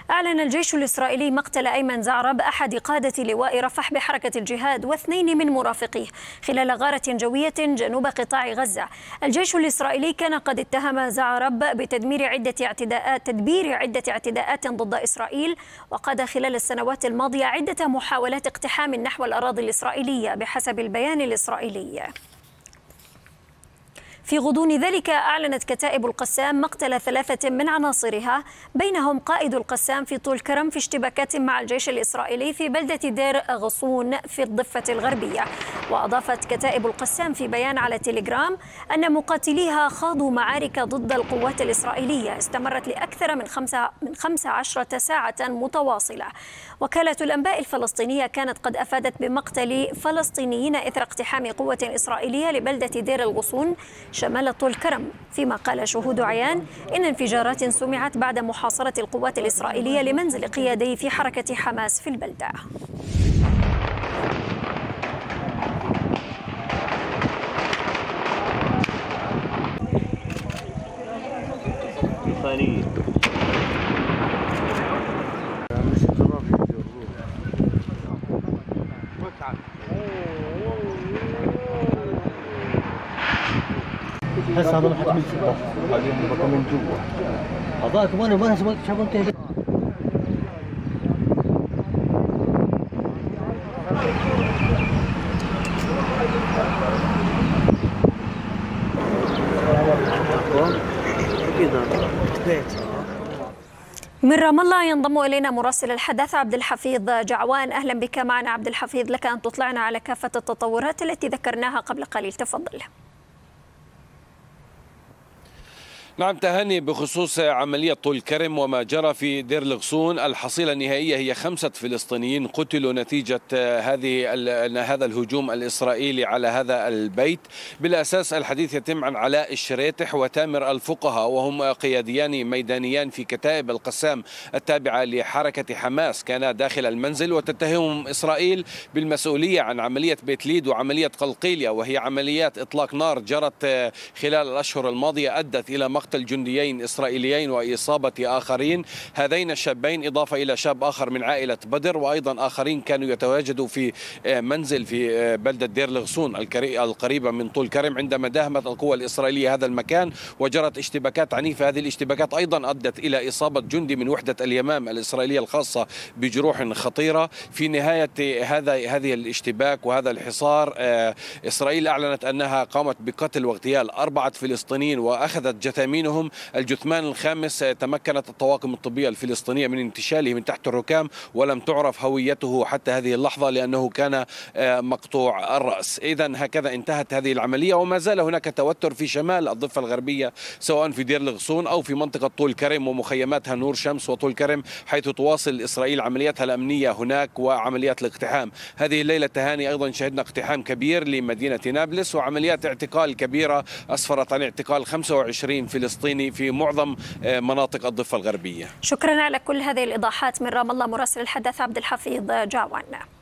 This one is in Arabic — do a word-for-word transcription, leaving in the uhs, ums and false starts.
أعلن الجيش الإسرائيلي مقتل أيمن زعرب أحد قادة لواء رفح بحركة الجهاد واثنين من مرافقيه خلال غارة جوية جنوب قطاع غزة. الجيش الإسرائيلي كان قد اتهم زعرب بتدمير عدة اعتداءات تدبير عدة اعتداءات ضد إسرائيل، وقاد خلال السنوات الماضية عدة محاولات اقتحام نحو الأراضي الإسرائيلية بحسب البيان الإسرائيلي. في غضون ذلك أعلنت كتائب القسام مقتل ثلاثة من عناصرها، بينهم قائد القسام في طول كرم في اشتباكات مع الجيش الإسرائيلي في بلدة دير غصون في الضفة الغربية. وأضافت كتائب القسام في بيان على تيليجرام أن مقاتليها خاضوا معارك ضد القوات الإسرائيلية استمرت لأكثر من خمسة من خمس عشرة ساعة متواصلة. وكالة الأنباء الفلسطينية كانت قد أفادت بمقتل فلسطينيين إثر اقتحام قوة إسرائيلية لبلدة دير الغصون شمال طول كرم، فيما قال شهود عيان إن انفجارات سمعت بعد محاصرة القوات الإسرائيلية لمنزل قيادي في حركة حماس في البلدة. هسه هذا راح تمشي الضغط عليهم بقى من جوا هذاك وانا ما شافوا انت من رام الله ينضم إلينا مراسل الحدث عبد الحفيظ جعوان. أهلا بك معنا عبد الحفيظ، لك أن تطلعنا على كافة التطورات التي ذكرناها قبل قليل، تفضل. نعم تهاني، بخصوص عملية طول كرم وما جرى في دير الغصون، الحصيلة النهائية هي خمسة فلسطينيين قتلوا نتيجة هذه هذا الهجوم الإسرائيلي على هذا البيت. بالأساس الحديث يتم عن علاء الشريتح وتامر الفقهاء، وهم قياديان ميدانيان في كتائب القسام التابعة لحركة حماس، كانا داخل المنزل، وتتهمهم إسرائيل بالمسؤولية عن عملية بيت ليد وعملية قلقيلية، وهي عمليات إطلاق نار جرت خلال الأشهر الماضية أدت إلى مقتل جنديين إسرائيليين وإصابة آخرين. هذين الشابين إضافة إلى شاب آخر من عائلة بدر، وأيضا آخرين كانوا يتواجدوا في منزل في بلدة دير الغصون القريبة من طول كرم عندما داهمت القوى الإسرائيلية هذا المكان وجرت اشتباكات عنيفة. هذه الاشتباكات أيضا أدت إلى إصابة جندي من وحدة اليمام الإسرائيلية الخاصة بجروح خطيرة. في نهاية هذا هذه الاشتباك وهذا الحصار، إسرائيل أعلنت أنها قامت بقتل واغتيال أربعة فلسطينيين وأخذت جثامين منهم. الجثمان الخامس تمكنت الطواقم الطبية الفلسطينية من انتشاله من تحت الركام، ولم تعرف هويته حتى هذه اللحظة لأنه كان مقطوع الرأس. إذن هكذا انتهت هذه العملية، وما زال هناك توتر في شمال الضفة الغربية سواء في دير الغصون أو في منطقة طول كرم ومخيماتها نور شمس وطول كرم، حيث تواصل إسرائيل عملياتها الأمنية هناك وعمليات الاقتحام. هذه الليلة تهاني أيضا شهدنا اقتحام كبير لمدينة نابلس وعمليات اعتقال كبيرة أسفرت عن اعتقال خمسة وعشرين فلسطيني في معظم مناطق الضفة الغربية. شكرا على كل هذه الإيضاحات من رام الله مراسل الحدث عبد الحفيظ جعوان.